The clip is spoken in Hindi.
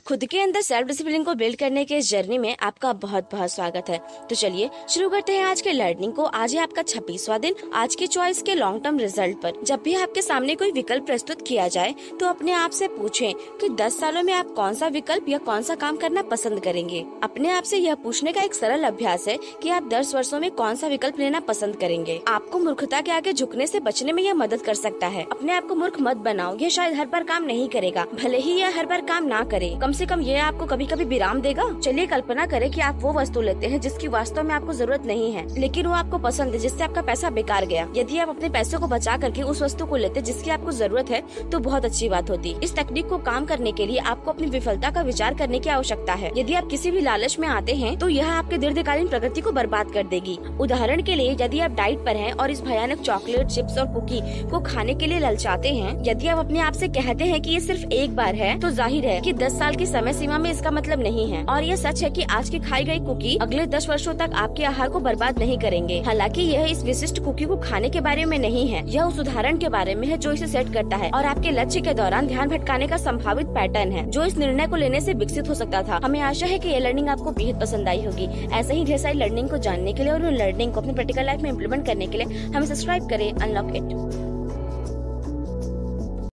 खुद के अंदर सेल्फ डिसिप्लिन को बिल्ड करने के इस जर्नी में आपका बहुत बहुत स्वागत है। तो चलिए शुरू करते हैं आज के लर्निंग को। आज है आपका 26वां दिन आज की चॉइस के लॉन्ग टर्म रिजल्ट पर। जब भी आपके सामने कोई विकल्प प्रस्तुत किया जाए तो अपने आप से पूछें कि 10 सालों में आप कौन सा विकल्प या कौन सा काम करना पसंद करेंगे। अपने आप से यह पूछने का एक सरल अभ्यास है कि आप 10 वर्षों में कौन सा विकल्प लेना पसंद करेंगे। आपको मूर्खता के आगे झुकने से बचने में यह मदद कर सकता है। अपने आप को मूर्ख मत बनाओ। यह शायद हर बार काम नहीं करेगा, भले ही यह हर बार काम ना करे, कम से कम यह आपको कभी कभी विराम देगा। चलिए कल्पना करें कि आप वो वस्तु लेते हैं जिसकी वास्तव में आपको जरूरत नहीं है, लेकिन वो आपको पसंद है, जिससे आपका पैसा बेकार गया। यदि आप अपने पैसों को बचा करके उस वस्तु को लेते जिसकी आपको जरूरत है तो बहुत अच्छी बात होती। इस तकनीक को काम करने के लिए आपको अपनी विफलता का विचार करने की आवश्यकता है। यदि आप किसी भी लालच में आते हैं तो यह आपके दीर्घकालीन प्रगति को बर्बाद कर देगी। उदाहरण के लिए, यदि आप डाइट पर हैं और इस भयानक चॉकलेट, चिप्स और कुकी को खाने के लिए ललचाते हैं, यदि आप अपने आप से कहते हैं कि ये सिर्फ एक बार है, तो जाहिर है कि 10 साल की समय सीमा में इसका मतलब नहीं है। और यह सच है कि आज की खाई गई कुकी अगले 10 वर्षों तक आपके आहार को बर्बाद नहीं करेंगे। हालांकि यह इस विशिष्ट कुकी को खाने के बारे में नहीं है, यह उस उदाहरण के बारे में है जो इसे सेट करता है और आपके लक्ष्य के दौरान ध्यान भटकाने का संभावित पैटर्न है जो इस निर्णय को लेने से विकसित हो सकता था। हमें आशा है कि यह लर्निंग आपको बेहद पसंद आई होगी। ऐसे ही ढेर सारी लर्निंग को जानने के लिए और उन लर्निंग को अपनी प्रैक्टिकल लाइफ में इम्प्लीमेंट करने के लिए हमें सब्सक्राइब करें। Unlock it.